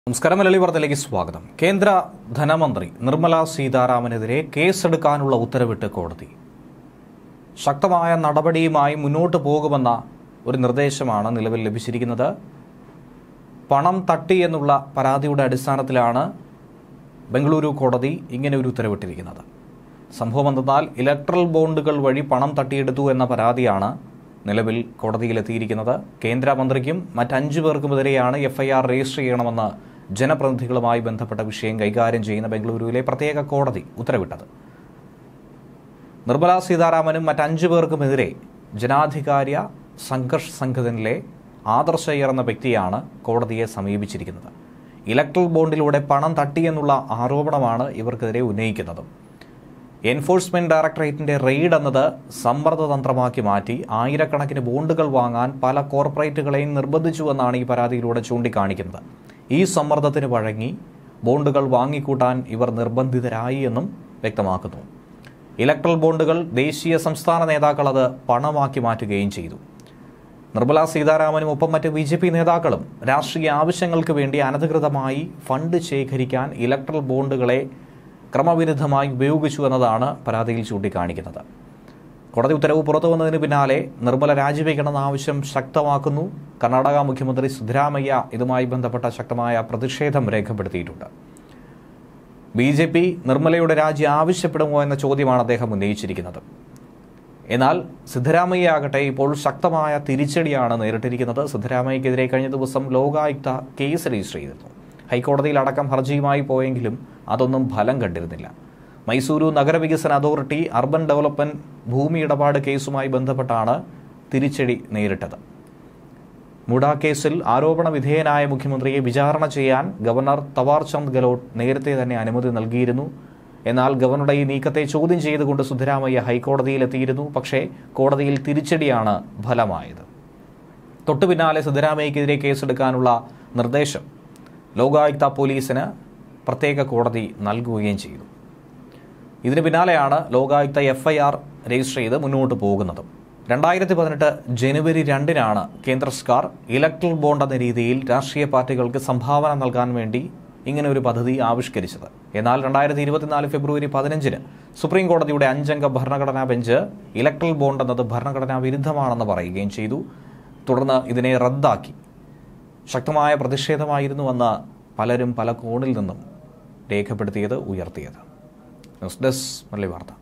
നമസ്കാരം. മലയാളി വാർത്തയിലേക്ക് സ്വാഗതം. കേന്ദ്ര ധനമന്ത്രി നിർമ്മല സീതാരാമനെതിരെ കേസെടുക്കാനുള്ള ഉത്തരവിട്ട് കോടതി. ശക്തമായ നടപടിയുമായി മുന്നോട്ട് പോകുമെന്ന ഒരു നിർദ്ദേശമാണ് നിലവിൽ ലഭിച്ചിരിക്കുന്നത്. പണം തട്ടി എന്നുള്ള പരാതിയുടെ അടിസ്ഥാനത്തിലാണ് ബംഗളൂരു കോടതി ഇങ്ങനെ ഒരു ഉത്തരവിട്ടിരിക്കുന്നത്. സംഭവം എന്തെന്നാൽ ഇലക്ട്രൽ ബോണ്ടുകൾ വഴി പണം തട്ടിയെടുത്തു എന്ന പരാതിയാണ് നിലവിൽ കോടതിയിലെത്തിയിരിക്കുന്നത്. കേന്ദ്രമന്ത്രിക്കും മറ്റ് 5 പേർക്കുമെതിരെയാണ് FIR രജിസ്റ്റർ ചെയ്യണമെന്ന് ജനപ്രതിനിധികളുമായി ബന്ധപ്പെട്ട വിഷയം കൈകാര്യം ചെയ്യുന്ന ബംഗളൂരുവിലെ പ്രത്യേക കോടതി ഉത്തരവിട്ടത്. നിർമ്മല സീതാരാമനും മറ്റ് 5 പേർക്കുമെതിരെ ജനാധികാര സംഘർഷ് സംഘടനയിലെ ആദർശ എന്ന വ്യക്തിയാണ് കോടതിയെ സമീപിച്ചിരിക്കുന്നത്. ഇലക്ട്രൽ ബോണ്ടിലൂടെ പണം തട്ടിയെന്നുള്ള ആരോപണമാണ് ഇവർക്കെതിരെ ഉന്നയിക്കുന്നത്. എൻഫോഴ്സ്മെന്റ് ഡയറക്ടറേറ്റിന്റെ റെയ്ഡ് എന്നത് സമ്മർദ്ദതന്ത്രമാക്കി മാറ്റി ആയിരക്കണക്കിന് ബോണ്ടുകൾ വാങ്ങാൻ പല കോർപ്പറേറ്റുകളെയും നിർബന്ധിച്ചുവെന്നാണ് ഈ പരാതിയിലൂടെ ചൂണ്ടിക്കാണിക്കുന്നത്. ഈ സമ്മർദ്ദത്തിന് വഴങ്ങി ബോണ്ടുകൾ വാങ്ങിക്കൂട്ടാൻ ഇവർ നിർബന്ധിതരായി എന്നും വ്യക്തമാക്കുന്നു. ഇലക്ട്രൽ ബോണ്ടുകൾ ദേശീയ സംസ്ഥാന നേതാക്കൾ അത് പണമാക്കി മാറ്റുകയും ചെയ്തു. നിർമ്മല സീതാരാമനും ഒപ്പം മറ്റ് BJP നേതാക്കളും രാഷ്ട്രീയ ആവശ്യങ്ങൾക്ക് വേണ്ടി അനധികൃതമായി ഫണ്ട് ശേഖരിക്കാൻ ഇലക്ട്രൽ ബോണ്ടുകളെ ക്രമവിരുദ്ധമായി ഉപയോഗിച്ചു എന്നതാണ് പരാതിയിൽ ചൂണ്ടിക്കാണിക്കുന്നത്. കോടതി ഉത്തരവ് പുറത്തു വന്നതിന് പിന്നാലെ നിർമ്മല രാജിവെക്കണമെന്ന ആവശ്യം ശക്തമാക്കുന്നു. കർണാടക മുഖ്യമന്ത്രി സിദ്ധരാമയ്യ ഇതുമായി ബന്ധപ്പെട്ട ശക്തമായ പ്രതിഷേധം രേഖപ്പെടുത്തിയിട്ടുണ്ട്. BJP നിർമ്മലയുടെ രാജി ആവശ്യപ്പെടുമോ എന്ന ചോദ്യമാണ് അദ്ദേഹം ഉന്നയിച്ചിരിക്കുന്നത്. എന്നാൽ സിദ്ധരാമയ്യ ആകട്ടെ ഇപ്പോൾ ശക്തമായ തിരിച്ചടിയാണ് നേരിട്ടിരിക്കുന്നത്. സിദ്ധരാമയ്യക്കെതിരെ കഴിഞ്ഞ ദിവസം ലോകായുക്ത കേസ് രജിസ്റ്റർ ചെയ്തിരുന്നു. ഹൈക്കോടതിയിൽ അടക്കം ഹർജിയുമായി പോയെങ്കിലും അതൊന്നും ഫലം കണ്ടിരുന്നില്ല. മൈസൂരു നഗരവികസന അതോറിറ്റി അർബൻ ഡെവലപ്മെന്റ് ഭൂമി ഇടപാട് കേസുമായി ബന്ധപ്പെട്ടാണ് തിരിച്ചടി നേരിട്ടത്. മുഡ കേസിൽ ആരോപണ വിധേയനായ മുഖ്യമന്ത്രിയെ വിചാരണ ചെയ്യാൻ ഗവർണർ തവാർചന്ദ് ഗെഹ്ലോട്ട് നേരത്തെ തന്നെ അനുമതി നൽകിയിരുന്നു. എന്നാൽ ഗവർണറുടെ ഈ നീക്കത്തെ ചോദ്യം ചെയ്തുകൊണ്ട് സിദ്ധരാമയ്യ ഹൈക്കോടതിയിലെത്തിയിരുന്നു. പക്ഷേ കോടതിയിൽ തിരിച്ചടിയാണ് ഫലമായത്. തൊട്ടു പിന്നാലെ സിദ്ധരാമയ്യക്കെതിരെ കേസെടുക്കാനുള്ള നിർദ്ദേശം ലോകായുക്ത പോലീസിന് പ്രത്യേക കോടതി നൽകുകയും ചെയ്തു. ഇതിന് പിന്നാലെയാണ് ലോകായുക്ത FIR രജിസ്റ്റർ ചെയ്ത് മുന്നോട്ട് പോകുന്നത്. 2018 ജനുവരി 2-നാണ് കേന്ദ്ര സർക്കാർ ഇലക്ട്രൽ ബോണ്ട് എന്ന രീതിയിൽ രാഷ്ട്രീയ പാർട്ടികൾക്ക് സംഭാവന നൽകാൻ വേണ്ടി ഇങ്ങനെ ഒരു പദ്ധതി ആവിഷ്കരിച്ചത്. എന്നാൽ 2024 ഫെബ്രുവരി 15-ന് സുപ്രീം കോടതിയുടെ 5-അംഗ ഭരണഘടനാ ബെഞ്ച് ഇലക്ട്രൽ ബോണ്ട് എന്നത് ഭരണഘടനാ വിരുദ്ധമാണെന്ന് പറയുകയും ചെയ്തു. തുടർന്ന് ഇതിനെ റദ്ദാക്കി. ശക്തമായ പ്രതിഷേധമായിരുന്നുവെന്ന് പലരും പല കോണിൽ നിന്നും രേഖപ്പെടുത്തിയത്, ഉയർത്തിയത്. ന്യൂസ് ഡെസ്ക് മലയാളി വാർത്ത.